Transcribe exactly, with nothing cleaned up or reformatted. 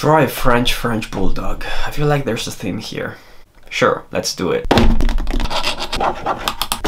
try French French Bulldog. I feel like there's a theme here. Sure, let's do it.